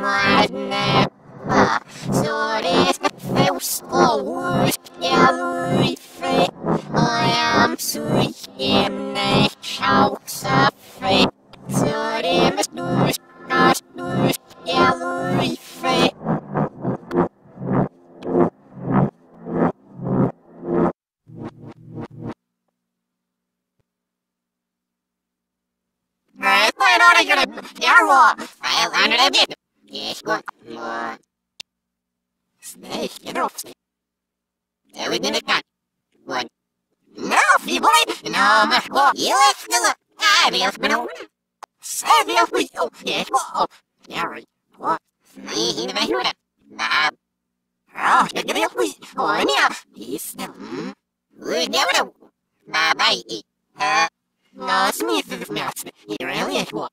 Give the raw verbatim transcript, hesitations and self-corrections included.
Marne. Så det ska förstås jag för I am so in a house of faith. Så det mest nu ska nu jag för Nej, vad är det jag gör? Jag var fel under det bit. Det ska gå. Snake, get off snake. Everything is gone. What? No, people, no, my God. You left the look. I be off, no. Save me off, please. Oh, yes, oh, yeah, right. What? Snake, in the back of it. Nah. Oh, get me off, please. Oh, yeah. He's still, hmm. We never know. Bye, bye. Uh, no, Smith is not. He really is what.